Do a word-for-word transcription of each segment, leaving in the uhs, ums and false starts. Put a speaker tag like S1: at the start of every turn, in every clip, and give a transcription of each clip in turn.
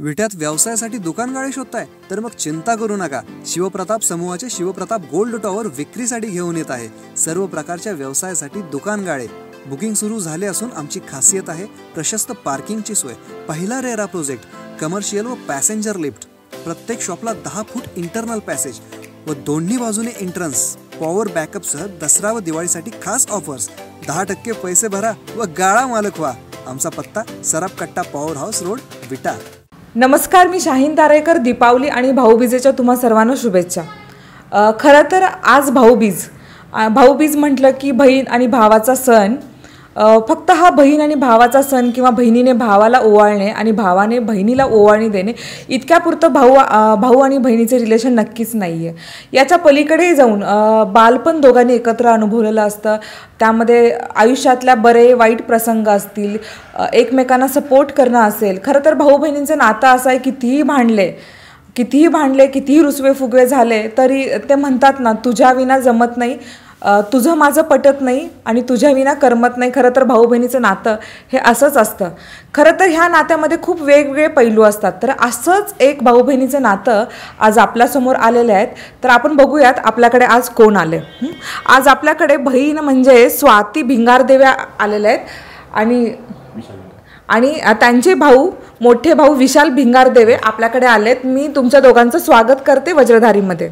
S1: विट्यात व्यवसायासाठी दुकान गाळे शोधताय तर मग चिंता करू नका. शिवप्रताप समूहाचे शिवप्रताप गोल्ड टॉवर विक्रीसाठी घेऊन येत आहे सर्व प्रकारच्या व्यवसायासाठी दुकान गाळे. बुकिंग सुरू झाले असून आमची खासियत आहे प्रशस्त पार्किंगची सोय, पहिला रेरा प्रोजेक्ट, कमर्शियल व पॅसेंजर लिफ्ट, प्रत्येक शॉपला दहा फूट इंटरनल पॅसेज व दोन्ही बाजूने एंट्रन्स, पॉवर बॅकअपसह दसरा व दिवाळीसाठी खास ऑफर्स. दहा टक्के पैसे भरा व गाळा मालक व्हा. आमचा पत्ता सराफ कट्टा पॉवर हाऊस रोड, विटा.
S2: नमस्कार, मी शाहीन तारेकर. दीपावली आणि भाऊबीजेच्या तुम्हा सर्वांना शुभेच्छा. खरं तर आज भाऊबीज भाऊबीज म्हटलं की बहीण आणि भावाचा सण. फक्त हा बहीण आणि भावाचा सण किंवा बहिणीने भावाला ओवाळणे आणि भावाने बहिणीला ओवाळणी देणे इतक्यापुरतं भाऊ भाऊ आणि बहिणीचे रिलेशन नक्कीच नाही आहे. याच्या पलीकडे जाऊन बालपण दोघांनी एकत्र अनुभवलेलं असतं. त्यामध्ये आयुष्यातल्या बरे वाईट प्रसंग असतील, एकमेकांना सपोर्ट करणं असेल. खरं तर भाऊ बहिणींचं नातं असं आहे, कितीही भांडले कितीही भांडले कितीही रुसवे फुगवे झाले तरी ते म्हणतात ना, तुझ्या विना जमत नाही, तुझं माझं पटत नाही आणि तुझ्या विना करमत नाही. खरं तर भाऊ बहिणीचं नातं हे असंच असतं. खरं तर ह्या नात्यामध्ये खूप वेगवेगळे पैलू असतात. तर असंच एक भाऊ बहिणीचं नातं आज आपल्यासमोर आलेले आहेत. तर आपण बघूयात आपल्याकडे आज कोण आले. आज आपल्याकडे बहीण म्हणजे स्वाती भिंगारदेवे आलेले आहेत आणि आणि त्यांचे भाऊ, मोठे भाऊ विशाल भिंगारदेवे आपल्याकडे आलेत. मी तुमच्या दोघांचं स्वागत करते वज्रधारीमध्ये.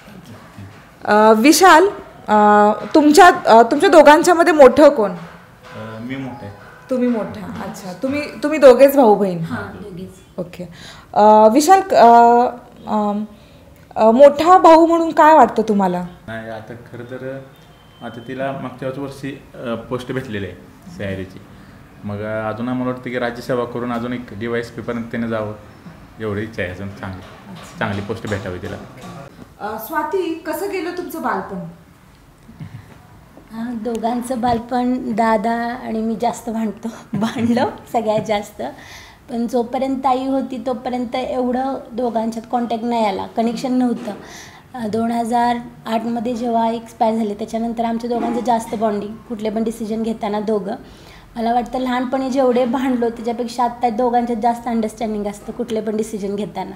S2: विशाल, तुमच्या तुमच्या दोघांच्या मध्ये मोठं कोण?
S3: मी मोठे.
S2: तुम्ही मोठा. अच्छा, तुम्ही तुम्ही दोघेच भाऊ बहीण? ओके. विशाल, मोठा भाऊ म्हणून काय वाटतं तुम्हाला?
S3: नाही, आता खरं तर आता तिला मागच्याच वर्षी पोस्ट भेटलेली आहे सयारीची. मग अजून आम्हाला वाटतं की राज्यसेवा करून अजून एक डी वाय एस पी पर्यंत त्याने जावं, एवढी इच्छा आहे. अजून चांगली चांगली पोस्ट भेटावी तिला.
S2: स्वाती, कसं गेलं तुमचं बालपण?
S4: हां, दोघांचं बालपण दादा आणि मी जास्त भांडतो भांडलो सगळ्यात जास्त. पण जोपर्यंत आई होती तोपर्यंत एवढं दोघांच्यात कॉन्टॅक्ट नाही आला, कनेक्शन नव्हतं. दोन हजार आठमध्ये जेव्हा एक्सपायर झाले त्याच्यानंतर आमच्या दोघांचं जास्त बॉन्डिंग, कुठले पण डिसिजन घेताना दोघं. मला वाटतं लहानपणी जेवढे भांडलो त्याच्यापेक्षा आत्ता दोघांच्यात जास्त अंडरस्टँडिंग असतं कुठले पण डिसिजन घेताना.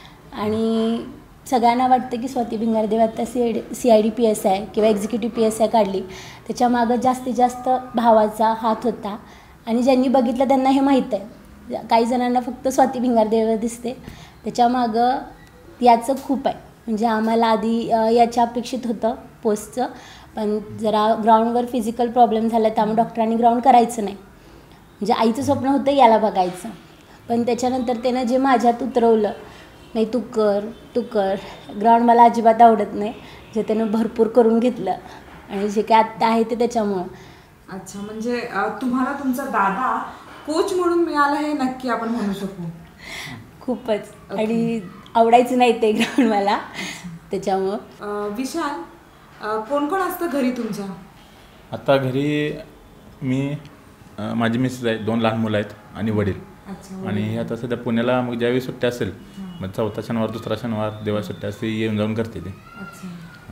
S4: आणि सगळ्यांना वाटतं की स्वाती भिंगारदेवे आता C I C I D P S आहे किंवा एक्झिक्युटिव्ह पी एस आय काढली, त्याच्यामागं जास्तीत जास्त भावाचा हात होता. आणि ज्यांनी बघितलं त्यांना हे माहीत आहे. काही जणांना फक्त स्वाती भिंगारदेवे दिसते, त्याच्यामागं याचं खूप आहे. म्हणजे आम्हाला आधी याच्या अपेक्षित होतं पोस्टचं, पण जरा ग्राउंडवर फिजिकल प्रॉब्लेम झाला त्यामुळे डॉक्टरांनी ग्राउंड करायचं नाही. म्हणजे आईचं स्वप्न होतं याला बघायचं, पण त्याच्यानंतर त्यानं जे माझ्यात उतरवलं, नाही तू कर तू कर, ग्राउंड मला अजिबात आवडत नाही, जे त्यानं भरपूर करून घेतलं आणि जे काय आत्ता आहे ते त्याच्यामुळं.
S2: अच्छा, म्हणजे तुम्हाला तुमचा दादा कोच म्हणून मिळाला हे नक्की आपण म्हणू शकू.
S4: खूपच. आणि आवडायचं नाही ते ग्राउंड मला त्याच्यामुळं.
S2: विशाल, कोण कोण असतं घरी तुमच्या?
S3: आता घरी मी, माझी मिसेस आहे, दोन लहान मुलं आहेत आणि वडील. आणि हे आता सध्या पुण्याला, मग ज्यावेळी सुट्टी असेल मग चौथा शनिवार दुसरा शनिवार दिवाळी सुट्टी असते, येऊन जाऊन करते ते.
S2: अच्छा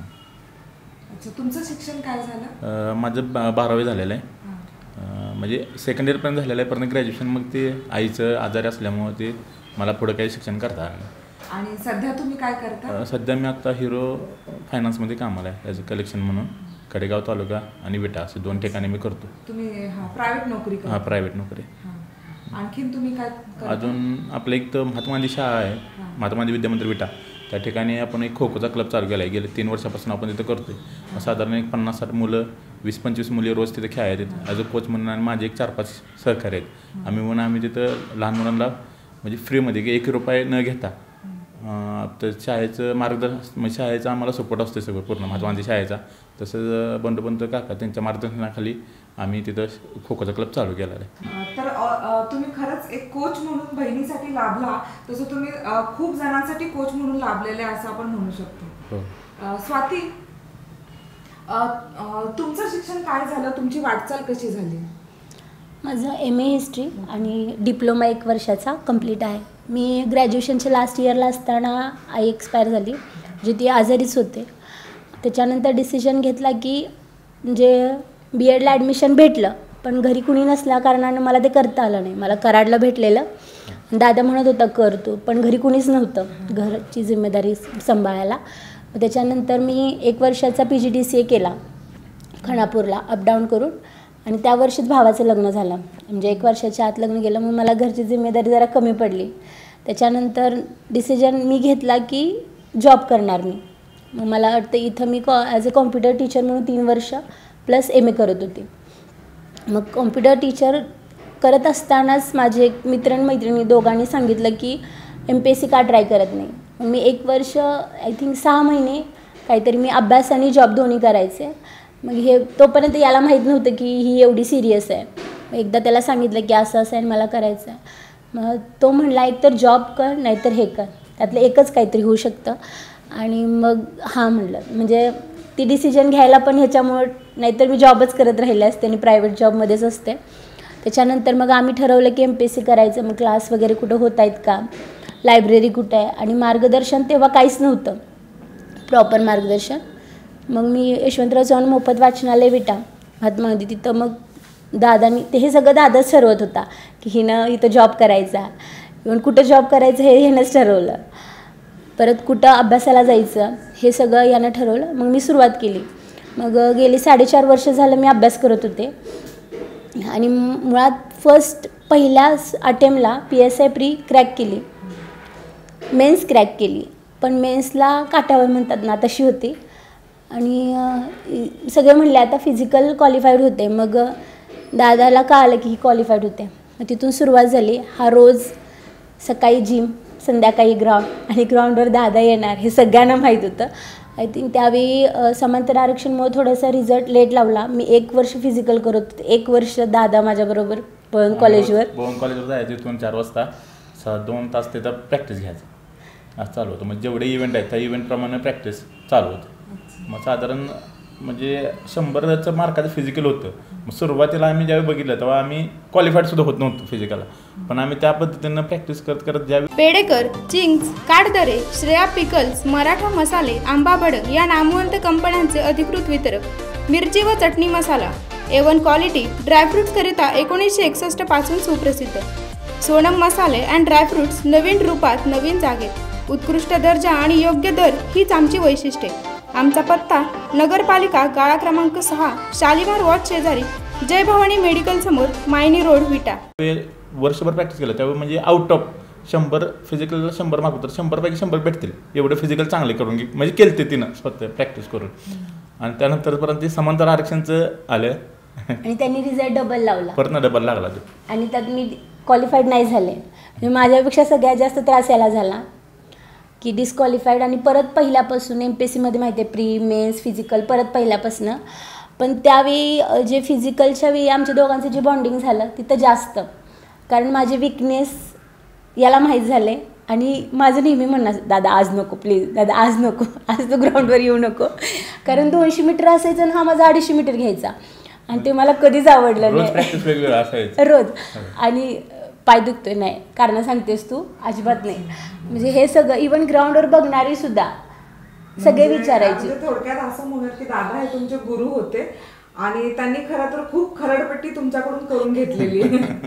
S2: अच्छा. तुमचं शिक्षण काय झालं?
S3: माझं बा बारावी झालेलं आहे. म्हणजे सेकंड इयरपर्यंत झालेलं आहे, पण ग्रॅज्युएशन मग ते आईचं आजारी असल्यामुळं ते मला पुढं काही शिक्षण करता आलं.
S2: आणि सध्या तुम्ही काय करता?
S3: सध्या मी आता हिरो फायनान्समध्ये कामाला आहे ॲज अ कलेक्शन म्हणून. कडेगाव तालुका आणि विटा असे दोन ठिकाणी मी करतो.
S2: तुम्ही हां प्रायव्हेट नोकरी?
S3: हां, प्रायव्हेट नोकरी.
S2: आणखीन तुम्ही काय?
S3: अजून आपलं एक तर महात्मा गांधी शाळा आहे, महात्मा गांधी विद्यामंदिर विटा, त्या ठिकाणी आपण एक खो खोचा क्लब चालू केला आहे. गेले तीन वर्षापासून आपण तिथं करतो आहे. साधारण एक पन्नास साठ मुलं, वीस पंचवीस मुली रोज तिथे खेळायला येतात ॲज अ कोच म्हणून. आणि माझे एक चार पाच सहकारी आहेत. आम्ही म्हणून आम्ही तिथं लहान मुलांना म्हणजे फ्रीमध्ये की एक रुपये न घेता तर शाळेचं मार्गदर्शन, म्हणजे शाळेचा आम्हाला सपोर्ट असतो सगळं पूर्ण महात्मा गांधी शाळेचा. तसंच बंडोपंत काका त्यांच्या मार्गदर्शनाखाली आम्ही तिथं खो खोचा क्लब चालू केला आहे.
S2: तर तुम्ही खरंच एक कोच म्हणून बहिणीसाठी लाभला, तसं तुम्ही खूप जणांसाठी कोच म्हणून लाभलेले असं आपण म्हणू शकतो. हो. स्वाती, तुमचं शिक्षण काय झालं? तुमची वाटचाल कशी झाली?
S4: माझं एम ए हिस्ट्री आणि डिप्लोमा एक वर्षाचा कंप्लीट आहे. मी ग्रॅज्युएशनच्या लास्ट इयरला असताना आई एक्सपायर झाली, म्हणजे ती आजारीच होते. त्याच्यानंतर डिसिजन घेतला की म्हणजे बी एडला ॲडमिशन भेटलं पण घरी कुणी नसल्या कारणानं मला ते करता आलं नाही. मला कराडला भेटलेलं, दादा म्हणत होता कर तू, पण घरी कुणीच नव्हतं घरची जिम्मेदारी सांभाळायला. त्याच्यानंतर मी एक वर्षाचा P G D C A केला खानापूरला अपडाऊन करून, आणि त्या वर्षीच भावाचं लग्न झालं. म्हणजे एक वर्षाच्या आत लग्न गेलं, मग मला घरची जिम्मेदारी जरा कमी पडली. त्याच्यानंतर डिसिजन मी घेतला की जॉब करणार मी. मग मला वाटतं इथं मी कॉ ॲज अ कॉम्प्युटर टीचर म्हणून तीन वर्ष प्लस एम ए करत होते. मग कॉम्प्युटर टीचर करत असतानाच माझे मित्र आणि मैत्रिणी दोघांनी सांगितलं की एम पी एस सी का ट्राय करत नाही. मग मी एक वर्ष आय थिंक सहा महिने काहीतरी मी अभ्यास आणि जॉब दोन्ही करायचे. मग हे तोपर्यंत याला माहीत नव्हतं की ही एवढी सिरियस आहे. मग एकदा त्याला सांगितलं की असं असं आहे मला करायचं आहे. मग तो म्हणला एकतर जॉब कर नाहीतर हे कर, त्यातलं एकच काहीतरी होऊ शकतं. आणि मग हां म्हणलं, म्हणजे ती डिसिजन घ्यायला पण ह्याच्यामुळं, नाहीतर मी जॉबच करत राहिले असते आणि प्रायव्हेट जॉबमध्येच असते. त्याच्यानंतर मग आम्ही ठरवलं की एम पी एस सी करायचं. मग क्लास वगैरे कुठं होत आहेत का, लायब्ररी कुठं आहे, आणि मार्गदर्शन तेव्हा काहीच नव्हतं प्रॉपर मार्गदर्शन. मग मी यशवंतराव चव्हाण मोफत वाचनालय विटा महात्मा गांधी, तिथं मग दादानी ते हे सगळं दादाच ठरवत होता की हिनं इथं जॉब करायचा, इव्हन कुठं जॉब करायचं हे ह्यानंच ठरवलं. परत कुठं अभ्यासाला जायचं हे सगळं यानं ठरवलं. मग मी सुरुवात केली. मग गेली साडेचार वर्ष झालं मी अभ्यास करत होते. आणि मुळात फर्स्ट पहिल्याच अटेम्पला P S I pre crack केली, मेन्स क्रॅक केली, पण मेन्सला काटावर म्हणतात ना तशी होती. आणि सगळे म्हणले आता फिजिकल क्वालिफाईड होते. मग दादाला का आलं की ही क्वालिफाईड होते. मग तिथून सुरुवात झाली. हा रोज सकाळी जिम, संध्याकाळी ग्राउंड, आणि ग्राउंडवर दादा येणार हे सगळ्यांना माहीत होतं. आय थिंक त्यावेळी समांतर आरक्षणमुळे थोडासा रिझल्ट लेट लावला. मी एक वर्ष फिजिकल करत होते, एक वर्ष दादा माझ्याबरोबर पवन कॉलेजवर
S3: पवन कॉलेजवर जायचं. तिथून चार वाजता स दोन तास तिथं प्रॅक्टिस घ्यायचं असं चालू होतं. मग जेवढे इव्हेंट आहेत त्या इव्हेंटप्रमाणे प्रॅक्टिस चालू होतं. मग साधारण म्हणजे शंभरचं मार्काचं फिजिकल होतं. मग सुरुवातीला आम्ही ज्यावेळी बघितलं तेव्हा आम्ही क्वालिफाईडसुद्धा होत नव्हतो फिजिकलला, पण आम्ही त्या पद्धतीनं प्रॅक्टिस करत करत ज्यावेळी
S5: पेडेकर, चिंग्स, काटदरे, श्रेया पिकल्स, मराठा मसाले, आंबा भडक या नामवंत कंपन्यांचे अधिकृत वितरक, मिरची व चटणी मसाला, ए वन क्वालिटी ड्रायफ्रुट्सकरिता एकोणीसशे एकसष्ट पासून सुप्रसिद्ध. सोनम मसाले अँड ड्रायफ्रुट्स नवीन रूपात नवीन जागेत, उत्कृष्ट दर्जा आणि योग्य दर हीच आमची वैशिष्ट्ये. आमचा पत्ता नगरपालिका गाळा क्रमांक सहा, शालिमार वॉच शेजारी, जय भवानी मेडिकल समोर, मायनी रोड, विटा.
S3: वर्षभर प्रॅक्टिस केलं त्यावेळी म्हणजे आउट ऑफ शंभर फिजिकलला शंभर मार्क होतं, शंभरपैकी शंभर भेटतील एवढं फिजिकल चांगले करून घे म्हणजे केलं ते तिनं स्वतः प्रॅक्टिस करून. आणि त्यानंतरपर्यंत ते समांतर आरक्षणचं आलं
S4: आणि त्यांनी रिझल्ट डबल लावला,
S3: परत डबल लागला तो.
S4: आणि त्यात मी क्वालिफाईड नाही झाले. म्हणजे माझ्यापेक्षा सगळ्यात जास्त त्रास याला झाला की डिस्क्वालिफाईड. आणि परत पहिल्यापासून एम पी एस सीमध्ये माहिती आहे प्री मेन्स फिजिकल परत पहिल्यापासून. पण त्यावेळी जे फिजिकलच्या वेळी आमच्या दोघांचं जे बॉन्डिंग झालं तिथं जास्त, कारण माझे विकनेस याला माहीत झाले. आणि माझं नेहमी म्हणणं दादा आज नको प्लीज, दादा आज नको, आज तू ग्राउंडवर येऊ नको. कारण दोनशे मीटर असायचं आणि हा माझा अडीचशे मीटर घ्यायचा, आणि ते मला कधीच आवडलं नाही रोज. आणि पाय दुखतोय नाही कारण सांगतेस तू, अजिबात नाही. म्हणजे हे सगळं इव्हन ग्राउंडवर बघणारी सुद्धा सगळे विचारायचे.
S2: थोडक्यात असं म्हणत की दादा हे तुमचे गुरु होते आणि त्यांनी खरं तर खूप खरडपट्टी तुमच्याकडून करून घेतलेली.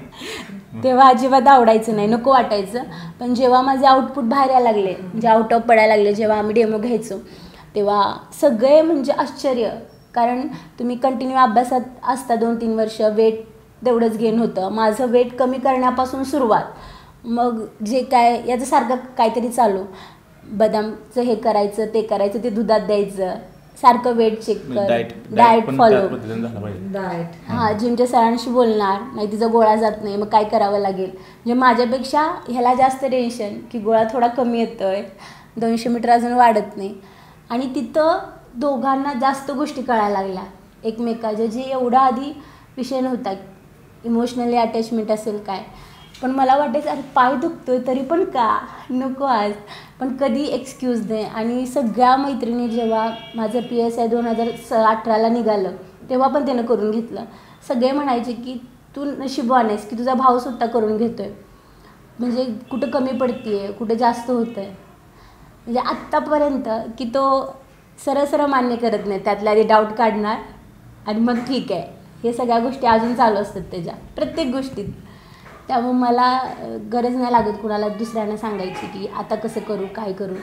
S4: तेव्हा अजिबात आवडायचं नाही, नको वाटायचं. पण जेव्हा माझे आउटपुट बाहेर यायला लागले, म्हणजे आउट ऑफ पडायला लागले, जेव्हा आम्ही डेमो घ्यायचो तेव्हा सगळे म्हणजे आश्चर्य. कारण तुम्ही कंटिन्यू अभ्यासात असता दोन तीन वर्ष, वेट तेवढंच गेन होतं. माझं वेट कमी करण्यापासून सुरुवात, मग जे काय याचं सारखं काहीतरी चालू, बदामचं हे करायचं ते करायचं, ते दुधात द्यायचं, सारखं वेट चेक कर, डाएट फॉलो, डाएट हां जिमच्या सरांशी बोलणार नाही, तिचा गोळा जात नाही मग काय करावं लागेल. म्हणजे माझ्यापेक्षा ह्याला जास्त टेन्शन की गोळा थोडा कमी येतो आहे, दोनशे मीटर अजून वाढत नाही. आणि तिथं दोघांना जास्त गोष्टी कळायला लागल्या एकमेकाच्या, जे एवढा आधी विषय नव्हता. इमोशनली अटॅचमेंट असेल काय, पण मला वाटायचं अरे पाय दुखतोय तरी पण का नको आज, पण कधी एक्सक्यूज नाही. आणि सगळ्या मैत्रिणी जेव्हा माझं पी एस आय दोन हजार स अठराला निघालं तेव्हा पण त्यानं करून घेतलं. सगळे म्हणायचे की तू नशीबवान आहेस की तुझा भाऊ सुद्धा करून घेतोय, म्हणजे कुठं कमी पडते आहे कुठं जास्त होतं आहे. म्हणजे आत्तापर्यंत की तो सरळ सरळ मान्य करत नाही, त्यातल्या आधी डाऊट काढणार आणि मग ठीक आहे हे सगळ्या गोष्टी अजून चालू असतात त्याच्या प्रत्येक गोष्टीत. त्यामुळे मला गरज नाही लागत कुणाला दुसऱ्यांना सांगायची की आता कसं करू काय करू.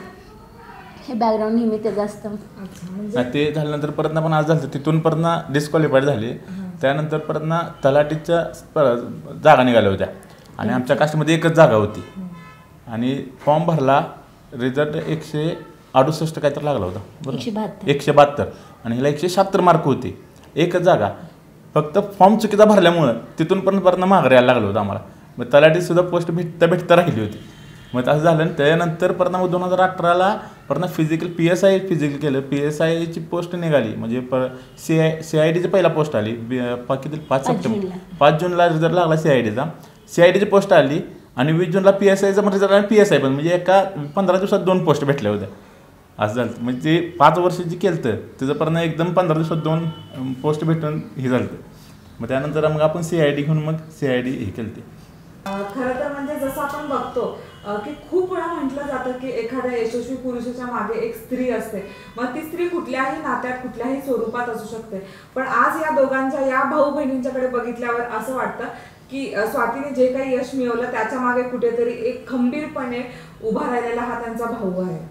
S4: हे बॅकग्राऊंड नेहमी त्याचं असतं.
S3: ते झाल्यानंतर परत ना पण आज झालं तिथून परत ना डिस्क्वालिफाईड झाले. त्यानंतर परत ना तलाठीच्या जागा निघाल्या होत्या आणि आमच्या कास्टमध्ये एकच जागा होती आणि फॉर्म भरला. रिझल्ट एकशे अडुसष्ट काहीतरी लागला होता बरोबर, एकशे बहात्तर आणि ह्याला एकशे शहात्तर मार्क होते. एकच जागा फक्त फॉर्म चुकीचा भरल्यामुळं तिथून पण परत माघारी यायला लागलं होतं आम्हाला. मग तलाठीसुद्धा पोस्ट भेटता भेटता राहिली होती. मग असं झालं. त्यानंतर परत मग दोन हजार अठराला परत physical P S I physical केलं. पी एस आयची पोस्ट निघाली म्हणजे पर सी आय सी आय डीची पहिला पोस्ट आली किती पाच सप्टेंबर पाच जूनला रिझल्ट लागला सी आय डीचा. सी आय डीची पोस्ट आली आणि वीस जूनला पी एस आयचा रिझल्ट आला. पी एस आय पण म्हणजे एका पंधरा दिवसात दोन पोस्ट भेटल्या होत्या. असं झालं. म्हणजे ते पाच वर्ष जे केलं तर त्याचं परत एकदम पंधरा दिवसात दोन पोस्ट भेटून हे झालं. मग त्यानंतर मग आपण सी आय डी घेऊन मग सी आय डी हे केलं. ते
S2: खरं तर म्हणजे जसं आपण बघतो की खूप वेळा म्हटलं जातं की एखाद्या यशस्वी पुरुषाच्या मागे एक स्त्री असते. मग ती स्त्री कुठल्याही नात्यात कुठल्याही स्वरूपात असू शकते. पण आज या दोघांच्या या भाऊ बहिणींच्याकडे बघितल्यावर असं वाटतं की स्वातीने जे काही यश मिळवलं त्याच्या मागे कुठेतरी एक खंबीरपणे उभा राहिलेला हा त्यांचा भाऊ आहे.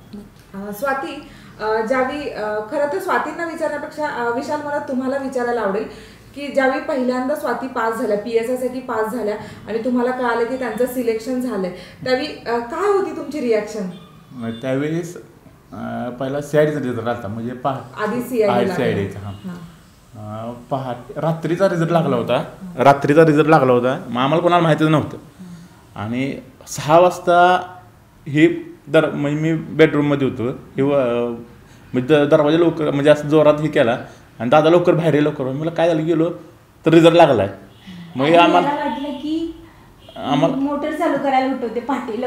S2: स्वाती, ज्यावेळी खरं तर स्वातींना विचारण्यापेक्षा विशाल मला तुम्हाला विचारायला आवडेल की ज्यावेळी पहिल्यांदा स्वाती पास झाल्या पी एस आय साठी पास झाल्या आणि तुम्हाला कळालं की त्यांचं सिलेक्शन झालंय त्यावेळी काय होती तुमची रिॲक्शन?
S3: त्यावेळेस पहिला सीआयडीचा रिझल्ट आला म्हणजे पहा
S2: आधी सीआयडी
S3: सीआयडीचा हां पहाट रात्रीचा रिझल्ट लागला होता. रात्रीचा रिझल्ट लागला होता मग आम्हाला कोणाला माहितीच नव्हतं आणि सहा वाजता हे दर म्हणजे मी बेडरूममध्ये होतो. हे म्हणजे दरवाजा लवकर म्हणजे असं जोरात हे केला आणि दादा लवकर बाहेर ये लवकर. मला काय झालं गेलो तर रिझल्ट लागलाय. मग आम्हाला
S4: वाटलं की
S3: आम्हाला
S4: मोटर चालू करायला उठवते पहाटे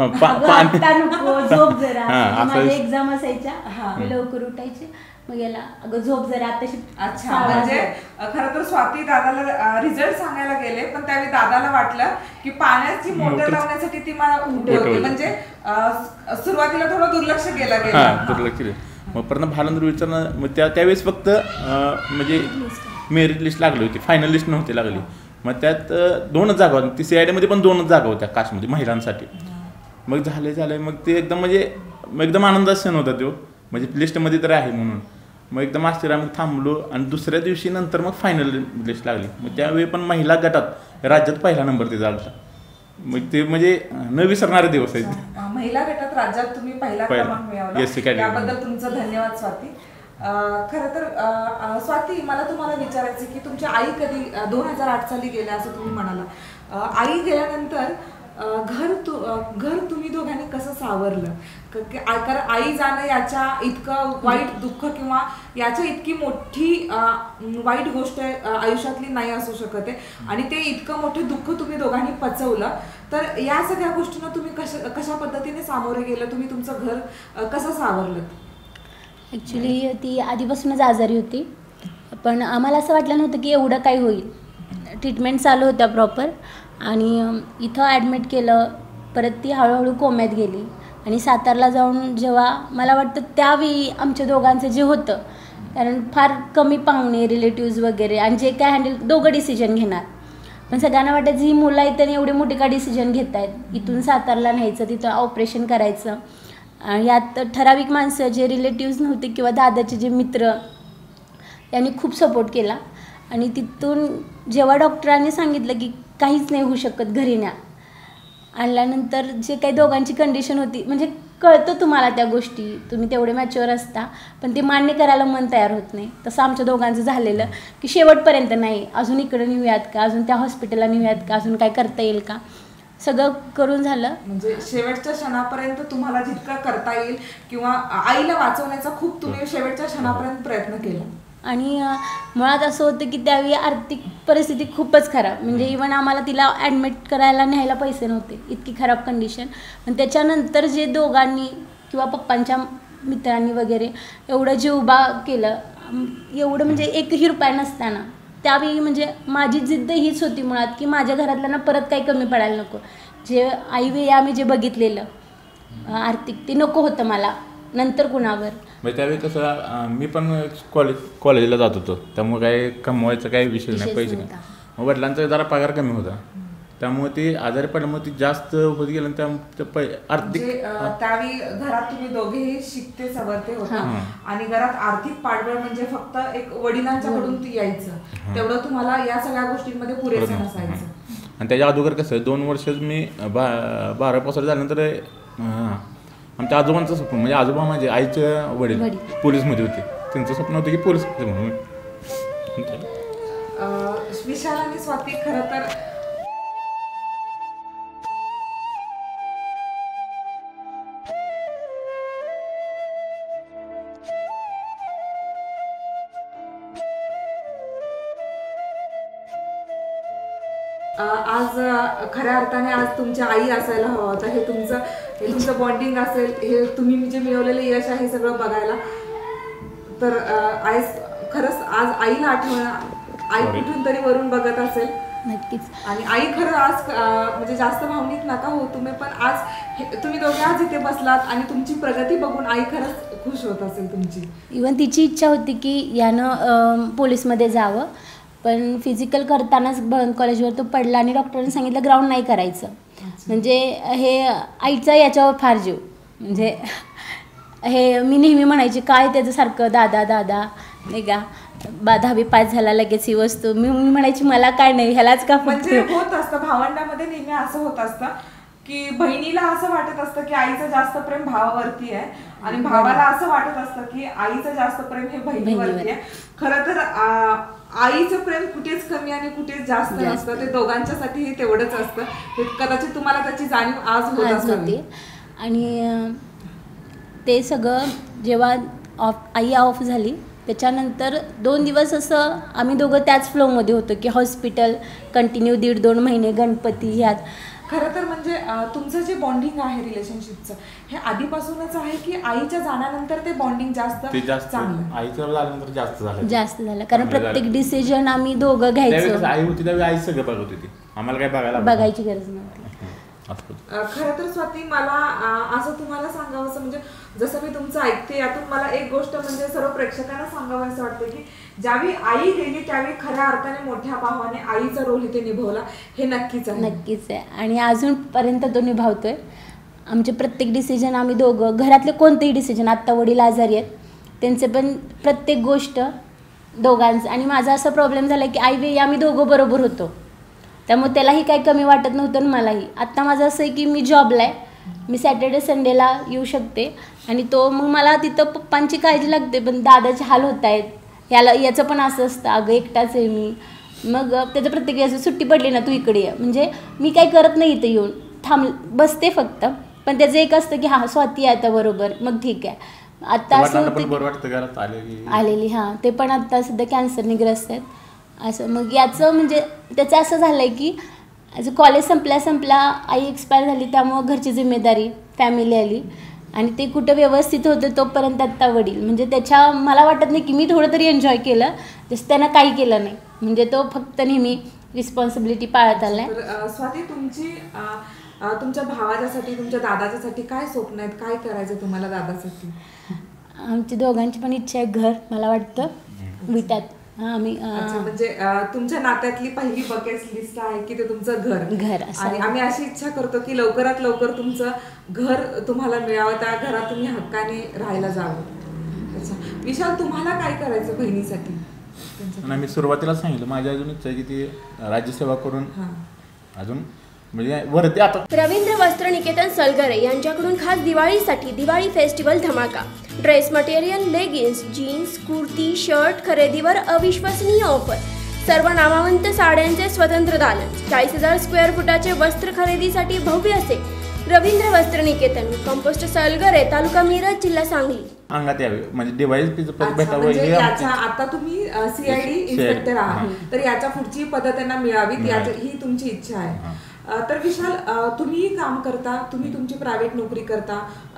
S4: लवकर झोप जरा. माझ्या एक्झाम असायच्या मी लवकर उठायचे. मग याला अगं झोप जरा आताशी.
S2: अच्छा, म्हणजे खरं तर स्वाती दादाला रिझल्ट सांगायला गेले पण त्यावेळी दादाला वाटलं की पाण्याची मोटर लावण्यासाठी ती मला उठवते. म्हणजे सुरुवातीला थोडं दुर्लक्ष केलं गेलं
S3: दुर्लक्ष केलं. मग परत भालंदर विचारणं मग त्या त्यावेळेस फक्त म्हणजे मेरिट लिस्ट लागली होती, फायनल लिस्ट नव्हती लागली. मग त्यात दोनच जागा होत्या. ती सी आय डीमध्ये पण दोनच जागा होत्या कास्टमध्ये महिलांसाठी. मग झाले झाले मग ते एकदम म्हणजे एकदम आनंदाचा क्षण होता तो म्हणजे लिस्टमध्ये तर आहे म्हणून. मग एकदम आश्चर्य मग थांबलो आणि दुसऱ्या दिवशी नंतर मग फायनल लिस्ट लागली. मग त्यावेळी पण महिला गटात राज्यात पहिला नंबर ते झाला. मग ते म्हणजे न विसरणारे दिवस आहेत.
S2: महिला गटात राज्यात तुम्ही पहिला क्रमांक मिळवला त्याबद्दल तुमचं धन्यवाद स्वाती. खरं तर स्वाती मला तुम्हाला विचारायचं की तुमची आई कधी दोन हजार आठ साली गेल्या असं तुम्ही म्हणाला. आई गेल्यानंतर घर तु घर तुम्ही दोघांनी कसं सावरलं? कारण आई जाणं याच्या इतकं वाईट दुःख किंवा याच्या इतकी मोठी वाईट गोष्ट आयुष्यातली नाही असू शकत आहे आणि ते इतकं मोठं दुःख तुम्ही दोघांनी पचवलं. तर या सगळ्या गोष्टींना तुम्ही कशा कशा पद्धतीने सामोरे गेलं? तुम्ही तुमचं घर कसं सावरलं?
S4: ॲक्च्युली ती आधीपासूनच आजारी होती पण आम्हाला असं वाटलं नव्हतं की एवढं काय होईल. ट्रीटमेंट चालू होत्या प्रॉपर आणि इथं ॲडमिट केलं. परत ती हळूहळू कोम्यात गेली आणि सातारला जाऊन जेव्हा मला वाटतं त्यावेळी आमच्या दोघांचं जे होतं कारण फार कमी पाहुणे रिलेटिव्ज वगैरे आणि जे काय हँडल दोघं डिसिजन घेणार पण सगळ्यांना वाटायचं ही मुलं आहेत त्यांनी एवढे मोठे का डिसिजन घेत आहेत. इथून सातारला न्यायचं तिथं ऑपरेशन करायचं. यात ठराविक माणसं जे रिलेटिव्ज नव्हते किंवा दादाचे जे मित्र यांनी खूप सपोर्ट केला आणि तिथून जेव्हा डॉक्टरांनी सांगितलं की काहीच नाही होऊ शकत घरी न्या आणल्यानंतर जे काही दोघांची कंडिशन होती म्हणजे कळतं तुम्हाला त्या गोष्टी तुम्ही तेवढे मॅच्युअर असता पण ते मान्य करायला मन तयार होत नाही. तसं आमच्या दोघांचं झालेलं की शेवटपर्यंत नाही अजून इकडं नेऊयात का अजून त्या हॉस्पिटलला नेऊयात का अजून काय करता येईल का सगळं करून झालं.
S2: म्हणजे शेवटच्या क्षणापर्यंत तुम्हाला जितकं करता येईल किंवा आईला वाचवण्याचा खूप तुम्ही शेवटच्या क्षणापर्यंत प्रयत्न केला.
S4: आणि मुळात असं होतं की त्यावेळी आर्थिक परिस्थिती खूपच खराब म्हणजे इवन आम्हाला तिला ॲडमिट करायला न्यायला पैसे नव्हते इतकी खराब कंडिशन. पण त्याच्यानंतर जे दोघांनी किंवा पप्पांच्या मित्रांनी वगैरे एवढं जे उभा केलं एवढं म्हणजे एकही रुपया नसताना त्यावेळी म्हणजे माझी जिद्द हीच होती मुळात की माझ्या घरातल्यांना परत काही कमी पडायला नको. जे आईवेळी आम्ही जे बघितलेलं आर्थिक ते नको होतं मला नंतर कुणावर?
S3: म्हणजे त्यावेळी कसं अं, मी पण कॉलेज कॉलेजला जात होतो, त्यामुळे काय कमवायचा काही विषय नाही, पैसे नाही. मग वडिलांचा जरा पगार कमी होता, त्यामुळे ते आजारी पडल्यामुळे ती जास्त होत गेलं आणि त्या पै आर्थिक
S2: म्हणजे, अ, त्यावेळी घरात तुम्ही दोघेही शिकते सवरते होता आणि घरात आर्थिक पाठबळ म्हणजे फक्त एक वडिलांच्याकडून ती यायचं, तेवढं तुम्हाला या सगळ्या गोष्टींमध्ये पुरेसं नसायचं.
S3: आणि त्याच्या अगोदर कसं दोन वर्ष मी बा बारा पासवर्ड झाल्यानंतर हां आमच्या आजोबांचं स्वप्न, म्हणजे आजोबा म्हणजे आईच्या वडील पोलीसमध्ये होते, त्यांचं स्वप्न होतं की पोलीस म्हणून.
S2: विशाल आणि स्वाती खरं तर आज खऱ्या अर्थाने आज तुमची आई असायला हवा होता. हे तुमचं हे तुमचं बॉन्डिंग असेल, हे तुम्ही म्हणजे मिळवलेलं यश आहे सगळं बघायला. तर आई खरंच आज आईला आठवण, आई कुठून तरी वरून बघत असेल
S4: नक्कीच.
S2: आणि आई खरं आज म्हणजे जास्त भावनिक नका हो तुम्ही, पण आज तुम्ही दोघे आज इथे बसलात आणि तुमची प्रगती बघून आई खरंच खुश होत असेल तुमची.
S4: इवन तिची इच्छा होती की यानं पोलीसमध्ये जावं, पण फिजिकल करतानाच कॉलेजवर तो पडला आणि डॉक्टरांनी सांगितलं ग्राउंड नाही करायचं. म्हणजे हे आईचा याच्यावर फार जीव, म्हणजे हे मी नेहमी म्हणायची काय त्याच्यासारखं दादा दादा नाही का, बा दहावी पास झाला लगेच ही वस्तू, मी म्हणायची मला काय नाही ह्यालाच का.
S2: म्हणजे होत असतं भावंडामध्ये नेहमी असं होत असतं की बहिणीला असं वाटत असतं की आईचं जास्त प्रेम भावावरती आहे आणि भावाला असं वाटत असतं की आईचं जास्त प्रेम हे बहिणीवरती आहे. खरं तर आईचं प्रेम कुठेच कमी आणि कुठेच जास्त नसतं, ते दोघांच्यासाठी हे तेवढंच असतं. हे कदाचित तुम्हाला त्याची जाणीव आज होत होती.
S4: आणि ते सगळं जेव्हा ऑफ आई ऑफ झाली त्याच्यानंतर दोन दिवस असं आम्ही दोघं त्याच फ्लोमध्ये होतो की हॉस्पिटल कंटिन्यू दीड दोन महिने, गणपती ह्यात.
S2: खरं तर म्हणजे तुमचं जे बॉन्डिंग आहे रिलेशनशिपचं हे आधीपासूनच आहे की आईच्या जाण्यानंतर ते बॉन्डिंग जास्त चांगलं?
S3: आईचं झाल्यानंतर जास्त झालं
S4: जास्त झालं, कारण प्रत्येक डिसिजन आम्ही दोघं घ्यायचो.
S3: आई होती त्यावेळी आई सगळं बघत होती, आम्हाला काय बघायला
S4: बघायची गरज नव्हती.
S2: खरं तर स्वाती मला असं तुम्हाला सांगावं असं म्हणजे जसं मी तुमचं ऐकते यातून मला एक गोष्ट म्हणजे सर्व प्रेक्षकांना सांगावं असं वाटतं की ज्यावेळी आई गेली त्यावेळी खऱ्या अर्थाने मोठ्या भावाने आईचा रोल इथे निभावला, हे नक्कीच आहे.
S4: नक्कीच आहे आणि अजूनपर्यंत तो निभावतोय. आमचे प्रत्येक डिसिजन आम्ही दोघं, घरातले कोणतेही डिसिजन, आत्ता वडील आजारी आहेत त्यांचे पण प्रत्येक गोष्ट दोघांचं. आणि माझा असा प्रॉब्लेम झाला की आई वेळी आम्ही दोघं बरोबर होतो, त्यामुळे त्यालाही काही कमी वाटत नव्हतं आणि मलाही. आत्ता माझं असं आहे की मी जॉबला आहे, मी सॅटर्डे संडेला येऊ शकते आणि तो मग मला तिथं पप्पांची काळजी लागते, पण दादाचे हाल होत आहेत, याला याचं पण असं असतं अगं एकटाच आहे मी. मग त्याचं प्रत्येक वेळेस सुट्टी पडली ना तू इकडे ये, म्हणजे मी काही करत नाही इथं येऊन, थांब बसते फक्त, पण त्याचं एक असतं की हां स्वाती आहे आता बरोबर, मग ठीक आहे. आत्ता असं होतं आलेली हां ते पण आत्ता सध्या कॅन्सरने ग्रस्त आहेत असं. मग याचं म्हणजे त्याचं असं झालं आहे की ॲज कॉलेज संपल्या संपल्या आई एक्सपायर झाली, त्यामुळं घरची जिम्मेदारी फॅमिली आली आणि ते कुठं व्यवस्थित होतं तोपर्यंत आत्ता वडील. म्हणजे त्याच्या मला वाटत नाही की मी थोडं तरी एन्जॉय केलं, जसं त्यानं काही केलं नाही. म्हणजे तो फक्त नेहमी रिस्पॉन्सिबिलिटी पाळत आला आहे.
S2: स्वाती तुमची तुमच्या भावाच्यासाठी तुमच्या दादाच्यासाठी काय स्वप्न आहेत, काय करायचं तुम्हाला दादासाठी?
S4: आमची दोघांची पण इच्छा आहे घर, मला वाटतं विटात. हां आम्ही
S2: म्हणजे तुमच्या नात्यातली पहिली बकेट लिस्ट आहे की ते तुमचं घर
S4: घर
S2: आणि आम्ही अशी इच्छा करतो की लवकरात लवकर तुमचं घर तुम्हाला मिळावं, त्या घरात तुम्ही हक्काने राहायला जावं. अच्छा विशाल, तुम्हाला काय करायचं बहिणीसाठी?
S3: मी सुरुवातीला सांगितलं माझी अजून इच्छा आहे की ती राज्यसेवा करून अजून म्हणजे वरती आता.
S5: रवींद्र वस्त्र निकेतन सलगरे यांच्याकडून खास दिवाळीसाठी दिवाळी फेस्टिवल धमाका. Dress material, leggings, jeans, kurti, shirt खरेदीवर अविश्वसनीय ऑफर. सर्व नामवंत साड्यांचे स्वतंत्र दालन. चाळीस हजार स्क्वेअर फुटाचे वस्त्र खरेदीसाठी भव्य असे रवींद्र वस्त्र निकेतन, कंपोस्ट सलगरे, तालुका मिरज, जिल्हा सांगली.
S3: अंगात यावे म्हणजे डिवाइस भेटावं.
S2: आता तुम्ही सीआयडी इन्स्पेक्टर आहात तर याच्या पुढची पद त्यांना मिळावी ही तुमची इच्छा आहे. तर विशाल, तुम्हीही काम करता, तुम्ही तुमची प्रायव्हेट नोकरी करता,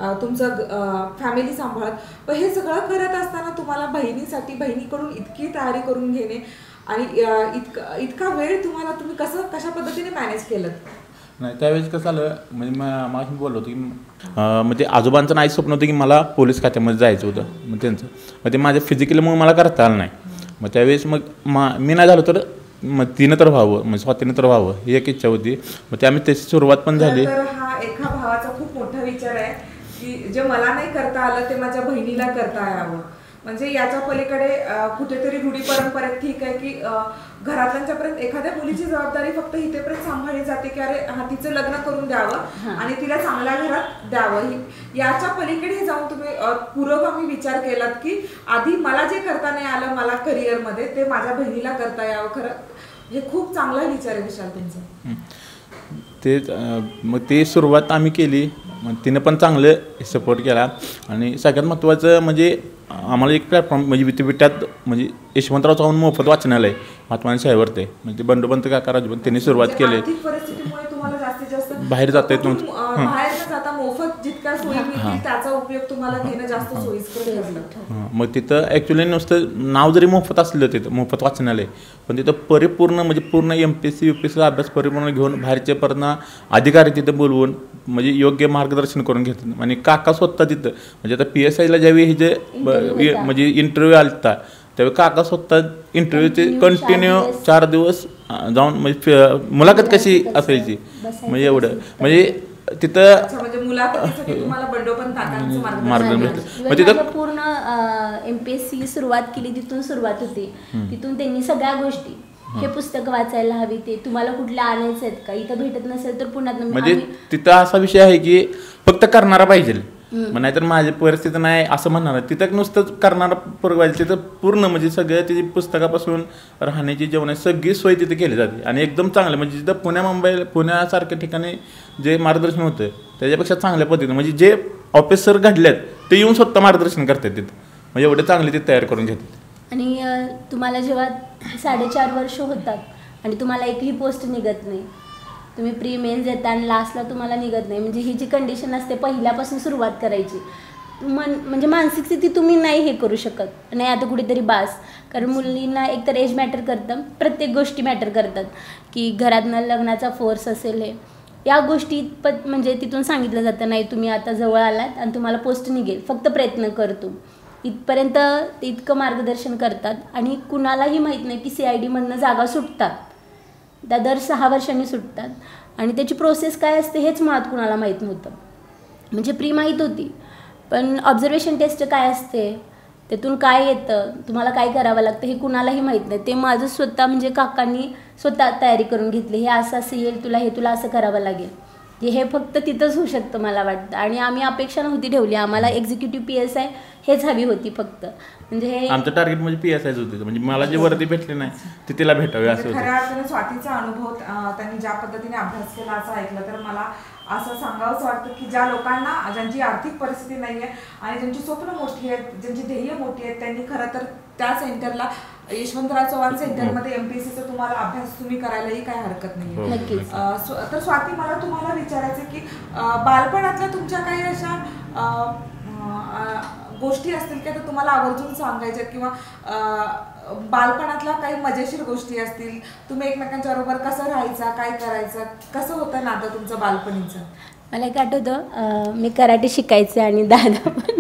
S2: तुमचं फॅमिली सांभाळत, पण हे सगळं करत असताना तुम्हाला बहिणीसाठी बहिणीकडून इतकी तयारी करून घेणे आणि इतका इतका वेळ तुम्हाला तुम्ही कसं कशा पद्धतीने मॅनेज केलं?
S3: नाही त्यावेळेस कसं झालं म्हणजे मला बोललो होतो की मग ते आजोबांचं नाही स्वप्न होतं की मला पोलीस खात्यामध्ये जायचं होतं मग त्यांचं मग ते माझ्या फिजिकली मग मला करता आलं नाही मग त्यावेळेस मग मा मी नाही झालो तर मग तिनं तर व्हावं म्हणजे स्वातीनं तर व्हावं ही एक इच्छा होती मग ते आम्ही त्याची सुरुवात पण झाली.
S2: तर हा एका भावाचा खूप मोठा विचार आहे की जे मला नाही करता आलं ते माझ्या बहिणीला करता यावं. म्हणजे याच्या पलीकडे कुठेतरी रूढी परंपरेत ठीक आहे की घरातल्यांच्यापर्यंत एखाद्या मुलीची जबाबदारी फक्त इथेपर्यंत सांभाळली जाते की अरे हा तिचं लग्न करून द्यावं आणि तिला चांगल्या घरात द्यावं. याच्या पलीकडे जाऊन तुम्ही पुरोगामी विचार केलात की आधी मला जे करता नाही आलं मला करिअरमध्ये ते माझ्या बहिणीला करता यावं. खरं हे खूप चांगला विचार आहे विशाल तुमचा.
S3: ते मग ते सुरुवात आम्ही केली मग तिनं पण चांगलं सपोर्ट केला आणि सगळ्यात महत्त्वाचं म्हणजे आम्हाला एक प्लॅटफॉर्म म्हणजे विद्यापीठात म्हणजे यशवंतराव चव्हाण मोफत वाचनालय महात्मा शाळेवर ते म्हणजे बंडोबंत काका राजबन त्यांनी सुरुवात केली. बाहेर जाता येत नव्हतं
S2: मोफत जितका सोयी मिळतील त्याचा उपयोग तुम्हाला घेणं जास्त सोयीस्कर ठरलं.
S3: मग तिथं ॲक्च्युली नुसतं नाव जरी मोफत असलं तिथं मोफत वाचनालय पण तिथं परिपूर्ण म्हणजे पूर्ण M P S C U P S C अभ्यास परिपूर्ण घेऊन बाहेरचे पूर्ण अधिकारी तिथं बोलवून म्हणजे योग्य मार्गदर्शन करून घेतात आणि काका स्वतः तिथं म्हणजे आता पी एस आयला ज्यावेळी हे जे म्हणजे इंटरव्ह्यू आलता त्यावेळी काका स्वतः इंटरव्ह्यूचे कंटिन्यू चार दिवस जाऊन म्हणजे मुलाखत कशी असायची म्हणजे एवढं म्हणजे तिथं
S4: मग तिथं पूर्ण एमपीएससी सुरुवात केली तिथून सुरुवात होती. तिथून त्यांनी सगळ्या गोष्टी हे पुस्तक वाचायला हवी ते तुम्हाला कुठले आणायचे आहेत का इथं भेटत नसेल तर पुन्हा
S3: म्हणजे तिथं असा विषय आहे की फक्त करणारा पाहिजे मग नाहीतर माझी परिस्थिती नाही असं म्हणणार तिथं नुसतं करणारा पोरग पाहिजे. तिथं पूर्ण म्हणजे सगळं तिची पुस्तकापासून राहण्याची जेवणाची सगळी सोय तिथे केली जाते आणि एकदम चांगलं म्हणजे जिथं पुण्या मुंबई पुण्यासारख्या ठिकाणी जे मार्गदर्शन होतं त्याच्यापेक्षा चांगल्या पद्धतीनं म्हणजे जे ऑफिसर घडलेत ते येऊन स्वतः मार्गदर्शन करतात तिथं म्हणजे एवढे चांगले ते तयार करून घेतात.
S4: आणि तुम्हाला जेव्हा साडेचार वर्ष होतात आणि तुम्हाला एकही पोस्ट निघत नाही तुम्ही प्री मेन्स येता आणि लास्टला तुम्हाला निघत नाही म्हणजे ही जी कंडिशन असते पहिल्यापासून सुरुवात करायची मन म्हणजे मानसिक स्थिती तुम्ही नाही हे करू शकत नाही आता कुठेतरी बास. कारण मुलींना एकतर एज मॅटर करतं प्रत्येक गोष्टी मॅटर करतात की घरातनं लग्नाचा फोर्स असेल हे या गोष्टी पण म्हणजे तिथून सांगितलं जातं नाही तुम्ही आता जवळ आलात आणि तुम्हाला पोस्ट निघेल फक्त प्रयत्न करतो इथपर्यंत ते इतकं मार्गदर्शन करतात. आणि कुणालाही माहीत नाही की सी आय डीमधनं जागा सुटतात त्या दर सहा वर्षांनी सुटतात आणि त्याची प्रोसेस काय असते हेच मुळात कुणाला माहीत नव्हतं. म्हणजे प्री माहीत होती पण ऑब्झर्वेशन टेस्ट काय असते त्यातून काय येतं तुम्हाला काय करावं लागतं हे कुणालाही माहीत नाही. ते माझं स्वतः म्हणजे काकांनी स्वतः तयारी करून घेतली हे असं असं येईल तुला हे तुला असं करावं लागेल की हे फक्त तिथंच होऊ शकतं मला वाटतं. आणि आम्ही अपेक्षा नव्हती ठेवली आम्हाला एक्झिक्युटिव्ह पी एस आय हेच हवी होती फक्त म्हणजे हे
S3: आमचं टार्गेट म्हणजे पी एस आयच होते म्हणजे मला जे वर्दी भेटले नाही ते तिला भेटावे असं होतं.
S2: खऱ्या अर्थाने स्वातीचा अनुभव त्यांनी ज्या पद्धतीने अभ्यास केला असं ऐकलं तर मला असं सांगावंसं वाटतं की ज्या लोकांना ज्यांची आर्थिक परिस्थिती नाही आहे आणि ज्यांची स्वप्न मोठी आहेत ज्यांची ध्येय मोठी आहेत त्यांनी खरं तर त्या सेंटरला यशवंतराव चव्हाण सेंटरमध्ये एमपीएससीचा तुम्हाला अभ्यास तुम्ही करायलाही काही हरकत नाही. तर स्वाती मला तुम्हाला विचारायचं की बालपणातल्या तुमच्या काही अशा गोष्टी असतील की तर तुम्हाला आवर्जून सांगायच्या किंवा बालपणातल्या काही मजेशीर गोष्टी असतील तुम्ही एकमेकांच्या बरोबर कसं राहायचा काय करायचं कसं होतं नातं तुमचं बालपणीचं.
S4: मला एक आठवतं मी कराटे शिकायचे आणि दादा पण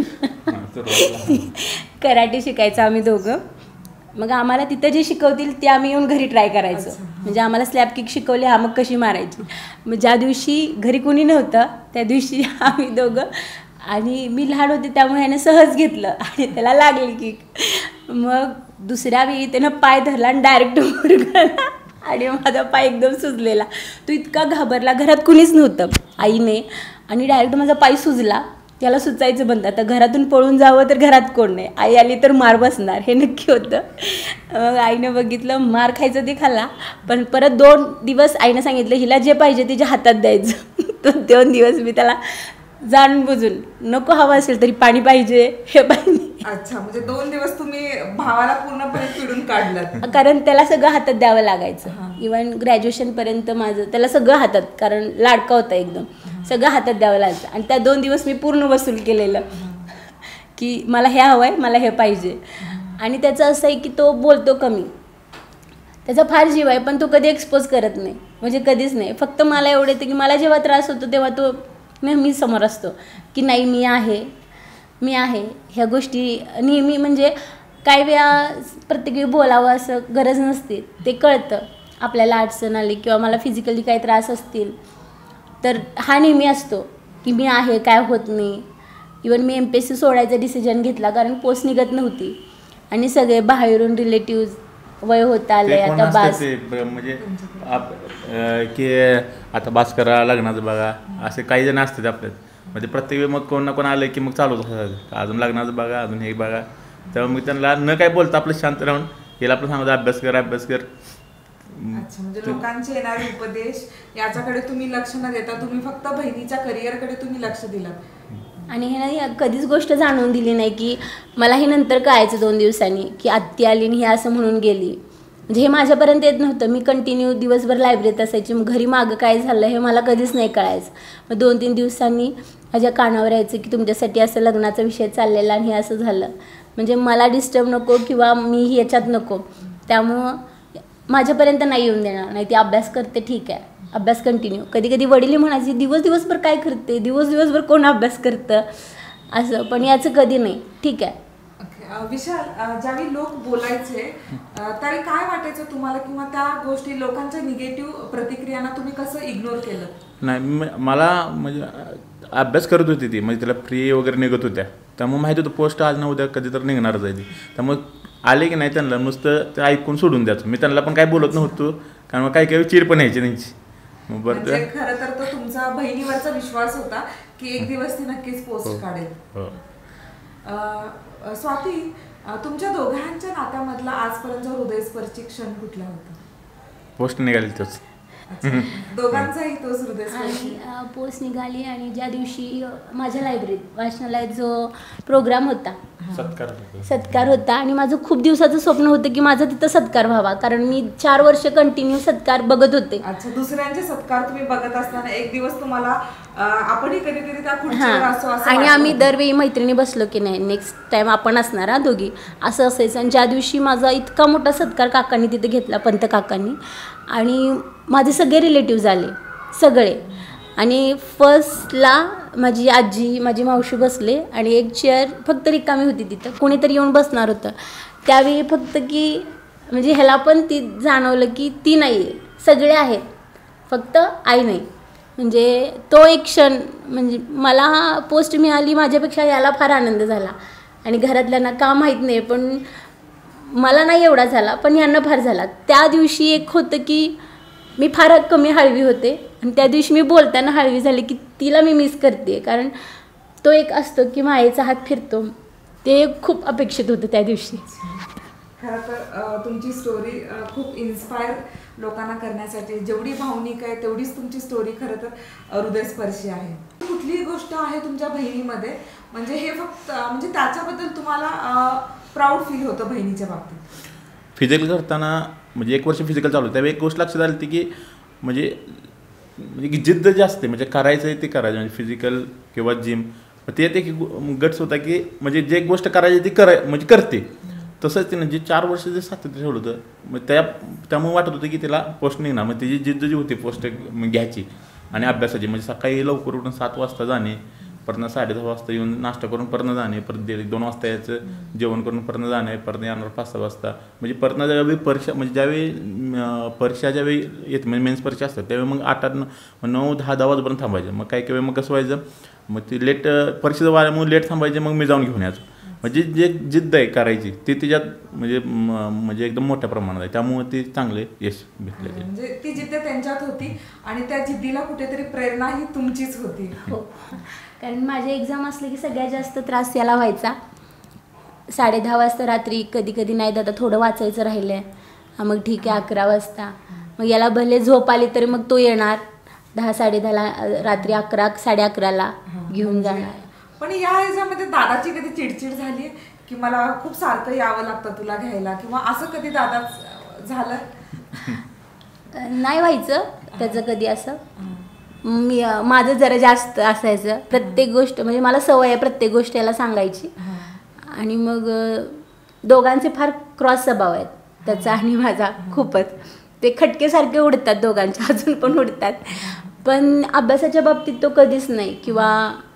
S4: कराटे शिकायचं आम्ही दोघं मग आम्हाला तिथं जे शिकवतील ते आम्ही येऊन घरी ट्राय करायचो म्हणजे आम्हाला स्लॅब किक शिकवली हा मग कशी मारायची. मग ज्या दिवशी घरी कोणी नव्हतं त्या दिवशी आम्ही दोघं आणि मी लहान होते त्यामुळे ह्यानं सहज घेतलं आणि त्याला लागली की मग दुसऱ्या वेळी त्यानं पाय धरला आणि डायरेक्ट मुरगळला आणि माझा पाय एकदम सुजलेला. तो इतका घाबरला घरात कुणीच नव्हतं आईने आणि डायरेक्ट माझा पाय सुजला. त्याला सुचायचं बंद आता घरातून पळून जावं तर घरात कोण नाही आई आली तर मार बसणार हे नक्की होतं. मग आईनं बघितलं मार खायचं ते खाल्ला पण परत दोन दिवस आईनं सांगितलं हिला जे पाहिजे तिच्या हातात द्यायचं. तर दोन दिवस मी त्याला जाणून बुजून नको हवं असेल तरी पाणी पाहिजे हे पाहिजे.
S2: अच्छा म्हणजे दोन दिवस तुम्ही भावाला पूर्णपणे पिडून काढलात
S4: कारण त्याला सगळं हातात द्यावं लागायचं. इव्हन ग्रॅज्युएशन पर्यंत माझं त्याला सगळं हातात कारण लाडका होता एकदम सगळं हातात द्यावं लागायचं आणि त्या दोन दिवस मी पूर्ण वसूल केलेलं की मला हे हवं आहे मला हे पाहिजे. आणि त्याचं असं आहे की तो बोलतो कमी त्याचा फार जीव आहे, पण तो कधी एक्सपोज करत नाही, म्हणजे कधीच नाही. फक्त मला एवढं येतं की मला जेव्हा त्रास होतो तेव्हा तो नेहमी समोर असतो की नाही मी आहे मी आहे ह्या गोष्टी नेहमी. म्हणजे काही वेळा प्रत्येक वेळी बोलावं असं गरज नसते, ते कळतं आपल्याला अडचण आली किंवा मला फिजिकली काही त्रास असतील तर हा नेहमी असतो की मी आहे, काय होत नाही. इवन मी एम पी एस सी सोडायचा डिसिजन घेतला कारण पोस्ट निघत नव्हती आणि सगळे बाहेरून रिलेटिव्ज वय होत आले आता बास
S3: म्हणजे की आता बास करा लग्नाचं बघा असे काही जण असतात आपल्यात. म्हणजे प्रत्येक वेळी मग कोण ना कोण आलं की मग चालू होतं अजून लग्नाचं बघा अजून हे बघा. तेव्हा मग त्यांना न काय बोलता आपलं शांत राहून याला आपलं सांगतो अभ्यास कर अभ्यास कर.
S2: अच्छा, म्हणजे लोकांचे येणारे उपदेश याच्याकडे तुम्ही लक्ष न देता तुम्ही फक्त बहिणीच्या करिअरकडे तुम्ही लक्ष दिलं.
S4: आणि हे नाही कधीच गोष्ट जाणवून दिली नाही की मला हे नंतर कळायचं दोन दिवसांनी की आत्ती आली आणि हे असं म्हणून गेली. म्हणजे हे माझ्यापर्यंत येत नव्हतं. मी कंटिन्यू दिवसभर लायब्ररीत असायची, मग घरी मागं काय झालं हे मला कधीच नाही कळायचं. मग दोन तीन दिवसांनी माझ्या कानावर यायचं की तुमच्यासाठी असं लग्नाचा विषय चाललेला आणि हे असं झालं. म्हणजे मला डिस्टर्ब नको किंवा मी याच्यात नको, त्यामुळं माझ्यापर्यंत नाही येऊन देणार. नाही ती अभ्यास करते ठीक आहे, अभ्यास कंटिन्यू. कधी कधी वडील म्हणायचे दिवस दिवसभर काय करते, दिवस दिवसभर कोण अभ्यास करतं असं, पण याचं कधी नाही ठीक आहे.
S2: विशाल, ज्यावेळी लोक बोलायचे त्यावेळी काय वाटायचं तुम्हाला किंवा त्या गोष्टी लोकांच्या निगेटिव्ह प्रतिक्रियांना तुम्ही कसं इग्नोर केलं?
S3: नाही मला म्हणजे अभ्यास करत होती ती, म्हणजे तिला फ्री वगैरे निघत होत्या, त्यामुळे माहिती होतं पोस्ट आज ना उद्या कधी तर निघणारच आहे ती. त्यामुळे आले की नाही त्यांना नुसतं ते ऐकून सोडून द्यायचं. मी त्यांना पण काय बोलत नव्हतो कारण मग काही काही चिड पण यायची त्यांची.
S2: म्हणजे खरं तर तो तुमचा बहिणीवरचा विश्वास होता की एक दिवस ती नक्कीच पोस्ट काढेल. स्वाती, तुमच्या दोघांच्या नात्यामधला आजपर्यंत हृदयस्पर्शी क्षण कुठला होता?
S3: पोस्ट निघाली तोच.
S2: दोघांचाही तोच हृदयस्पर्शी.
S4: पोस्ट निघाली आणि ज्या दिवशी माझ्या लायब्ररीत वाचनालयात जो प्रोग्राम होता
S3: सत्कार
S4: सत्कार होता आणि माझं खूप दिवसाचं स्वप्न होतं की माझा तिथं सत्कार व्हावा, कारण मी चार वर्ष कंटिन्यू सत्कार बघत होते.
S2: अच्छा, दुसऱ्यांचे सत्कार तुम्ही बघत असताना एक दिवस तुम्हाला आपणही कधीतरी त्या खुर्चीवर असो असं
S4: आणि आम्ही दरवेळी मैत्रिणी बसलो की नाही नेक्स्ट टाइम आपण असणार हा दोघी असं असायचं. आणि ज्या दिवशी माझा इतका मोठा सत्कार काकांनी तिथे घेतला, पंत काकांनी, आणि माझे सगळे रिलेटिव्ज आले सगळे, आणि फर्स्टला माझी आजी माझी मावशी बसले आणि एक चेअर फक्त रिकामी होती, तिथं कोणीतरी येऊन बसणार होतं. त्यावेळी फक्त की म्हणजे ह्याला पण ती जाणवलं की ती नाही आहे, सगळे आहेत फक्त आई नाही. म्हणजे तो एक क्षण, म्हणजे मला पोस्ट मिळाली माझ्यापेक्षा याला फार आनंद झाला. आणि घरातल्यांना का माहीत नाही पण मला नाही एवढा झाला, पण यांना फार झाला. त्या दिवशी एक होतं की मी फार कमी हळवी होते आणि त्या दिवशी मी बोलताना हळवी झाली की तिला मी मिस करते, कारण तो एक असतो की मायेचा हात फिरतो, ते खूप अपेक्षित होतं त्या दिवशी.
S2: खरं तर तुमची स्टोरी खूप इन्स्पायर लोकांना करण्यासाठी जेवढी भावनिक आहे तेवढीच तुमची स्टोरी खरं तर हृदयस्पर्शी आहे. कुठली गोष्ट आहे तुमच्या बहिणीमध्ये म्हणजे हे फक्त म्हणजे त्याच्याबद्दल तुम्हाला प्राऊड फील होतं बहिणीच्या बाबतीत?
S3: फिजिकल करताना म्हणजे एक वर्ष फिजिकल चालू त्यावेळी एक गोष्ट लक्षात आली ती की म्हणजे म्हणजे की जिद्द जास्त म्हणजे करायचं आहे ते करायचं, म्हणजे फिजिकल किंवा जिम ते ते की गट्स होता की म्हणजे जे एक गोष्ट करायची ती कराय म्हणजे करते. तसंच तिनं जे चार वर्ष जे सातत्य ठेवलं होतं मग त्या त्यामुळे वाटत होतं की तिला पोस्ट निघणार. मग तिची जिद्द जी होती पोस्ट घ्यायची आणि अभ्यासाची, म्हणजे सकाळी लवकर उठून सात वाजता जाणे, परत साडे दहा वाजता येऊन नाश्ता करून परत जाणे, परत दोन वाजता यायचं जेवण करून परत जाणे, परत येणार पाच सहा वाजता. म्हणजे परत ज्यावेळी परीक्षा म्हणजे ज्यावेळी परीक्षा ज्यावेळी येते म्हणजे मेन्स परीक्षा असतात त्यावेळी मग आठ आठ नऊ दहा दहा वाजपर्यंत थांबायचं. मग काही काही मग कसं व्हायचं मग ती लेट परीक्षेचं वाऱ्यामुळे लेट थांबायचे, मग मी जाऊन घेऊन यायचो. म्हणजे जे जिद्द आहे करायची ती तिच्यात म्हणजे म्हणजे एकदम मोठ्या प्रमाणात आहे, त्यामुळे ती चांगले यश भेटले.
S2: म्हणजे ती जिद्द त्यांच्यात होती आणि त्या जिद्दीला कुठेतरी प्रेरणा ही तुमचीच होती.
S4: हो, कारण माझे एक्झाम असले की सगळ्यात जास्त त्रास याला व्हायचा. साडे दहा वाजता रात्री कधी कधी नाही दादा थोडं वाचायचं राहिलं आहे, मग ठीक आहे अकरा वाजता, मग याला भले झोप आली तरी मग तो येणार दहा साडे दहाला रात्री अकरा साडे अकराला घेऊन जाणार.
S2: पण या ह्याच्यामध्ये दादाची कधी चिडचिड झाली की मला खूप सारखं यावं लागतं तुला घ्यायला, किंवा असं कधी दादा झालं?
S4: नाही व्हायचं त्याचं कधी असं. मी माझं जरा जास्त असायचं प्रत्येक गोष्ट, म्हणजे मला सवय आहे प्रत्येक गोष्ट याला सांगायची. आणि मग दोघांचे फार क्रॉस स्वभाव आहेत, त्याचा आणि माझा खूपच. ते खटकेसारखे उडतात दोघांच्या, अजून पण उडतात. पण अभ्यासाच्या बाबतीत तो कधीच नाही. किंवा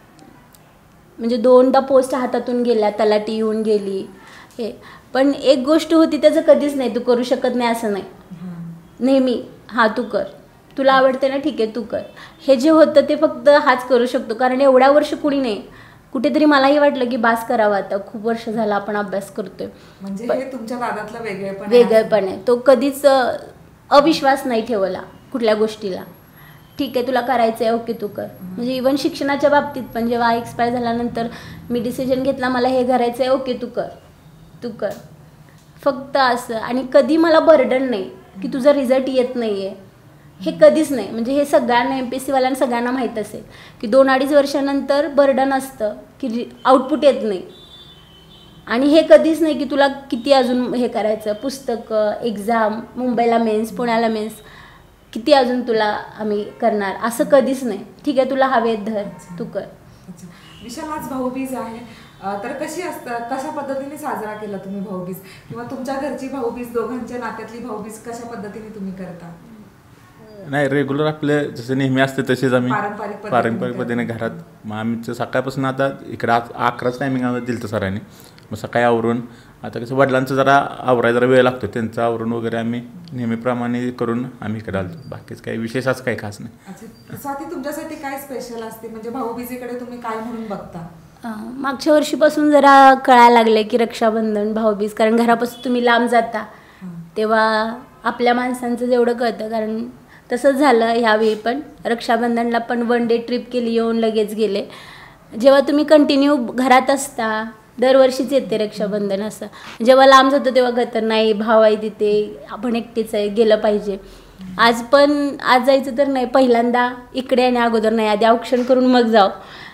S4: म्हणजे दोनदा पोस्ट हातातून गेल्या, तलाठी येऊन गेली हे, पण एक गोष्ट होती त्याचं कधीच नाही तू करू शकत नाही असं नाही. नेहमी हां तू कर, तुला आवडते ना ठीक आहे तू कर. हे जे होतं ते फक्त हाच करू शकतो. कारण एवढ्या वर्ष कुणी नाही. कुठेतरी मलाही वाटलं की बास करावं आता, खूप वर्ष झालं आपण अभ्यास करतोय.
S2: म्हणजे हे तुमच्या दादातलं वेगळेपण
S4: वेगळेपण आहे. तो कधीच अविश्वास नाही ठेवला कुठल्या गोष्टीला. ठीक आहे तुला करायचं आहे ओके तू कर. म्हणजे इवन शिक्षणाच्या बाबतीत पण जेव्हा एक्सपायर झाल्यानंतर मी डिसिजन घेतला मला हे करायचं आहे ओके तू कर तू कर फक्त असं. आणि कधी मला बर्डन नाही की तुझा रिझल्ट येत नाही आहे, हे कधीच नाही. म्हणजे हे सगळ्यांना एम पी एस सीवाल्यांना सगळ्यांना माहीत असेल की दोन अडीच वर्षानंतर बर्डन असतं की आउटपुट येत नाही. आणि हे कधीच नाही की तुला किती अजून हे करायचं, पुस्तकं, एक्झाम, मुंबईला मेन्स, पुण्याला मेन्स, किती अजून तुला आम्ही करणार, असं कधीच नाही. ठीक आहे तुला हवे धर तू कर.
S2: विशाल, आज भाऊबीज आहे, तर कशी असतं, कशा पद्धतीने साजरा केला तुम्ही भाऊबीज, किंवा तुमच्या घरची भाऊबीज, दोघांच्या नात्यातली भाऊबीज कशा पद्धतीने तुम्ही करता?
S3: नाही, रेग्युलर आपले जसे नेहमी असते तसेच आम्ही
S2: पारंपरिक
S3: पारंपरिक पद्धतीने घरात. मग आमचं सकाळपासून आता इकडं आज अकराच टायमिंग आम्हाला दिलं होतं सरांनी. मग सकाळी आवरून आता कसं वडिलांचं जरा आवराय जरा वेळ लागतो, त्यांचं आवरून वगैरे आम्ही नेहमीप्रमाणे करून आम्ही इकडे आलो. बाकीच काही विशेष काही खास नाही.
S2: अच्छा, स्वाती तुमच्यासाठी काय स्पेशल असते, म्हणजे भाऊबीजेकडे तुम्ही काय म्हणून बघता?
S4: मागच्या वर्षीपासून जरा कळायला लागले की रक्षाबंधन, भाऊबीज, कारण घरापासून तुम्ही लांब जाता तेव्हा आपल्या माणसांचं जेवढं कळतं. कारण तसंच झालं ह्यावेळी पण. रक्षाबंधनला पण वन डे ट्रिप केली, येऊन लगेच गेले. जेव्हा तुम्ही कंटिन्यू घरात असता, दरवर्षीच येते रक्षाबंधन, असं जेव्हा लांब जातो तेव्हा कळतं नाही भाव आहे तिथे, आपण एकटीच आहे, गेलं पाहिजे. आज पण आज जायचं तर नाही, पहिल्यांदा इकडे आणि अगोदर नाही, आधी औक्षण करून मग जाऊ.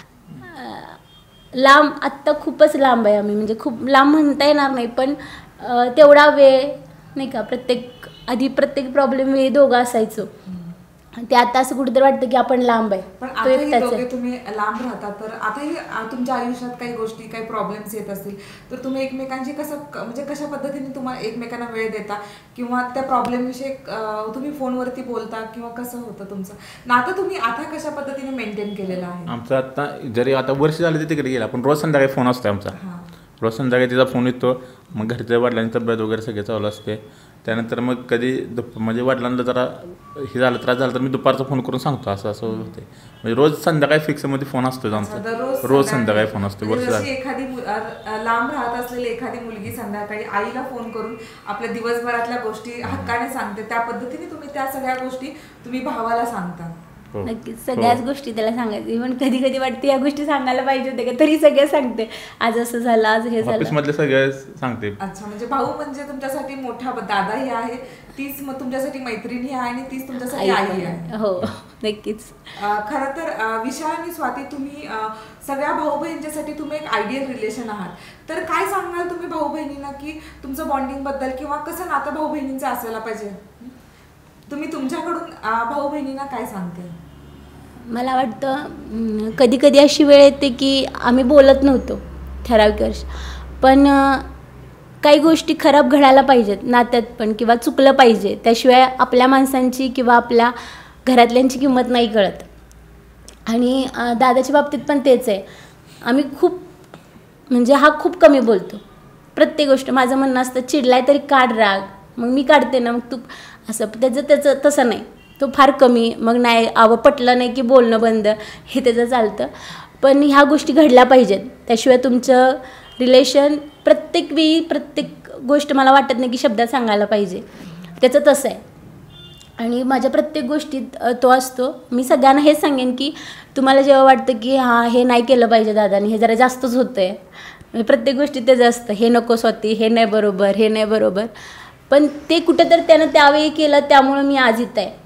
S4: लांब आत्ता खूपच लांब आहे आम्ही, म्हणजे खूप लांब म्हणता येणार नाही पण तेवढा वेळ नाही का. प्रत्येक आधी प्रत्येक प्रॉब्लेम वेळी दोघं असायचो, ते आता असं कुठेतरी वाटतं की आपण लांब आहे.
S2: पण आता दोघे तुम्ही लांब राहता, तर आताही तुमच्या आयुष्यात काही गोष्टी, काही प्रॉब्लेम्स येत असतील, तर तुम्ही एकमेकांची कसं, म्हणजे कशा पद्धतीने तुम्हाला एकमेकांना वेळ देता, किंवा त्या प्रॉब्लेम विषयी तुम्ही फोनवरती बोलता, किंवा कसं होतं तुमचं नातं, तुम्ही आता कशा पद्धतीने मेंटेन केलेलं आहे?
S3: आमचं आता जरी आता वर्ष झाले ते तिकडे गेला, पण रोज संध्याकाळी फोन असतो आमचा. रोज संध्याकाळी तिचा फोन येतो. मग घरच्या वडिलांची तब्येत वगैरे सगळे चालू असते. त्यानंतर मग कधी दुप म्हणजे वडिलांना जरा हे झालं, त्रास झाला तर मी दुपारचा फोन करून सांगतो असं असं होते. म्हणजे रोज संध्याकाळी फिक्समध्ये फोन असतो आमचा, रोज संध्याकाळी फोन असतो. वर्ष झालं.
S2: एखादी लांब राहत असलेली एखादी मुलगी संध्याकाळी आईला फोन करून आपल्या दिवसभरातल्या गोष्टी हक्काने सांगते, त्या पद्धतीने तुम्ही त्या सगळ्या गोष्टी तुम्ही भावाला सांगता?
S4: नक्कीच, सगळ्याच गोष्टी त्याला सांगायचं. इव्हन कधी कधी वाटते या गोष्टी सांगायला पाहिजे होते का, तरी सगळे सांगते. आज असं झालं, आज हे झालं,
S3: ऑफिसमधले सगळे सांगते.
S2: अच्छा, म्हणजे भाऊ म्हणजे तुमच्यासाठी मोठा दादाही आहे, तीच मग तुमच्यासाठी मैत्रिणी आहे, आणि तीच तुमच्यासाठी आई आहे.
S4: हो नक्कीच.
S2: खरं तर विशाल आणि स्वाती, तुम्ही सगळ्या भाऊ बहिणींच्यासाठी तुम्ही एक आयडियल रिलेशन आहात. तर काय सांगाल तुम्ही भाऊ बहिणींना की तुमचं बॉन्डिंग बद्दल, किंवा कसं नातं भाऊ बहिणींचं असायला पाहिजे? तुम्ही तुमच्याकडून भाऊ बहिणींना काय सांगते?
S4: मला वाटतं कधी कधी अशी वेळ येते की आम्ही बोलत नव्हतो ठराविक वर्ष, पण काही गोष्टी खराब घडायला पाहिजेत नात्यात पण, किंवा चुकलं पाहिजे, त्याशिवाय आपल्या माणसांची किंवा आपल्या घरातल्यांची किंमत नाही कळत. आणि दादाच्या बाबतीत पण तेच आहे. आम्ही खूप म्हणजे हा खूप कमी बोलतो प्रत्येक गोष्ट. माझं म्हणणं असतं चिडलाय तरी काढ राग, मग मी काढते ना, मग तू असं. त्याचं त्याचं तसं नाही, तो फार कमी. मग नाही आवं पटलं नाही की बोलणं बंद, हे त्याचं चालतं. पण ह्या गोष्टी घडल्या पाहिजेत, त्याशिवाय तुमचं रिलेशन प्रत्येक वेळी प्रत्येक गोष्ट मला वाटत नाही की शब्दात सांगायला पाहिजे. त्याचं तसं आहे. आणि माझ्या प्रत्येक गोष्टीत तो असतो. मी सगळ्यांना हेच सांगेन की तुम्हाला जेव्हा वाटतं की हां हे नाही केलं पाहिजे दादानी, हे जरा जास्तच होतं आहे, प्रत्येक गोष्टीत त्याचं असतं हे नको स्वाती, हे नाही बरोबर, हे नाही बरोबर, पण ते कुठं तर त्यानं त्यावेळी केलं, त्यामुळं मी आज इथं आहे.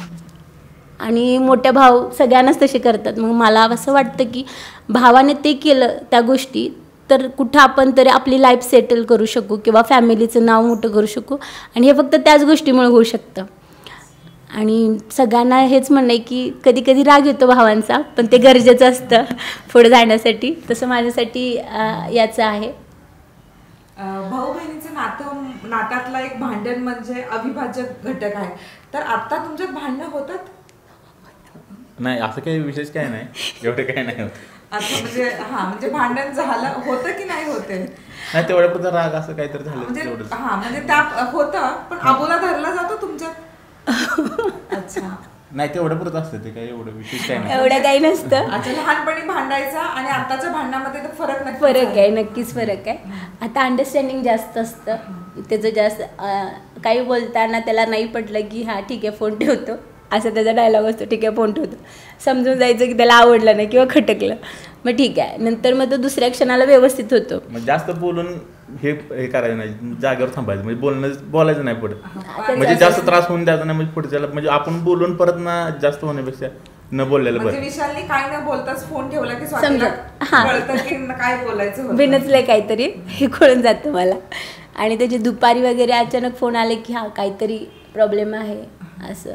S4: आणि मोठे भाऊ सगळ्यांनाच तसे करतात. मग मला असं वाटतं की भावाने ते केलं त्या गोष्टी, तर कुठं आपण तरी आपली लाईफ सेटल करू शकू, किंवा फॅमिलीचं नाव मोठं करू शकू. आणि हे फक्त त्याच गोष्टीमुळे होऊ शकतं. आणि सगळ्यांना हेच म्हणणं आहे की कधी कधी राग येतो भावांचा, पण ते गरजेचं असतं पुढे जाण्यासाठी. तसं माझ्यासाठी याचं आहे.
S2: भाऊ बहिणीचं नातं नात्यातला एक भांडण म्हणजे अविभाज्य घटक आहे. तर आता तुमच्यात भांडणं होतात?
S3: नाही, असं काही विशेष काय नाही, एवढं काही नाही होत.
S2: अच्छा, म्हणजे हा म्हणजे भांडण झालं होतं की नाही होते?
S3: नाही, तेवढ्यापुरता राग असं काहीतरी झालं
S2: म्हणजे
S3: तेवढंच.
S2: हा म्हणजे त्या होतं, पण आबोला धरला जातो तुमच्यात? अच्छा,
S3: नाही, तेवढं पुरत असतं ते, काही एवढं विशेष काही नाही.
S4: एवढं काही नसतं.
S2: अच्छा, लहानपणी भांडायचा आणि आताच्या भांडणामध्ये तर फरक नक्कीच
S4: फरक आहे, नक्कीच फरक आहे. आता अंडरस्टँडिंग जास्त असतं त्याचं, जास्त अं, काही बोलताना त्याला नाही पटलं की हां ठीक आहे फोन ठेवतो, असं त्याचा डायलॉग असतो, ठीक आहे फोन ठेवतो. समजून जायचं की त्याला आवडलं नाही किंवा खटकलं, मग ठीक आहे, नंतर मग तो दुसऱ्या क्षणाला व्यवस्थित होतो.
S3: मग जास्त बोलून हे हे करायचं नाही, जागेवर थांबायचं, म्हणजे बोलणं बोलायचं नाही पुढे, म्हणजे जास्त त्रास होऊन द्यायचा नाही, म्हणजे पुढच्याला म्हणजे आपण बोलून परत ना जास्त होण्यापेक्षा न बोललेलं
S2: म्हणजे
S3: बरं.
S2: विशालने काय न बोलताच फोन ठेवला की
S4: समजा,
S2: स्वातीला
S4: हां.
S2: कळतं की काय बोलायचं होतं.
S4: बिनचलंय काहीतरी हे कळून जातं मला. आणि त्याची दुपारी वगैरे अचानक फोन आले की हा काहीतरी प्रॉब्लेम आहे असं.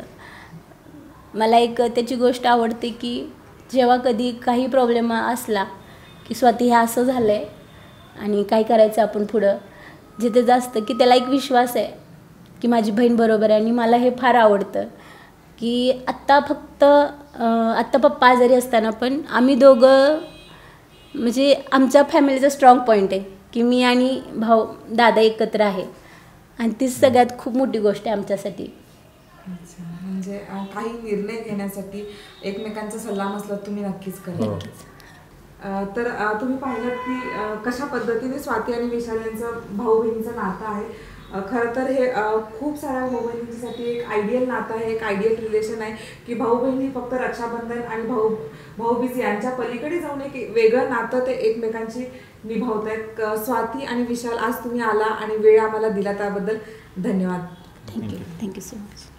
S4: मला एक त्याची गोष्ट आवडते की जेव्हा कधी काही प्रॉब्लेम असला की स्वाती हे असं झालं आहे आणि काय करायचं आपण पुढं, जिथे जास्त की त्याला एक विश्वास आहे की माझी बहीण बरोबर आहे. आणि मला हे फार आवडतं की आत्ता फक्त आत्ता पप्पा आजारी असताना पण आम्ही दोघं, म्हणजे आमच्या फॅमिलीचा स्ट्रॉंग पॉईंट आहे की मी आणि भाऊ दादा एकत्र आहे, आणि तीच सगळ्यात खूप मोठी गोष्ट आहे आमच्यासाठी.
S2: अच्छा, म्हणजे अं, काही निर्णय घेण्यासाठी एकमेकांचा सल्ला मसलत तुम्ही नक्कीच करा.
S3: हो.
S2: अं, तर अं, तुम्ही पाहिलं की अं, कशा पद्धतीने स्वाती आणि विशाल यांचं भाऊ बहिणीचं नातं आहे. अं, खरं तर हे अं, खूप साऱ्या भाऊ बहिणींसाठी एक आयडियल नातं आहे, एक आयडियल रिलेशन आहे की भाऊ बहिणी फक्त रक्षाबंधन आणि भाऊ भाऊबीज यांच्या पलीकडे जाऊन एक वेगळं नातं ते एकमेकांशी निभावत आहेत. स्वाती आणि विशाल, आज तुम्ही आला आणि वेळ आम्हाला दिला त्याबद्दल धन्यवाद.
S4: Thank you thank you so much.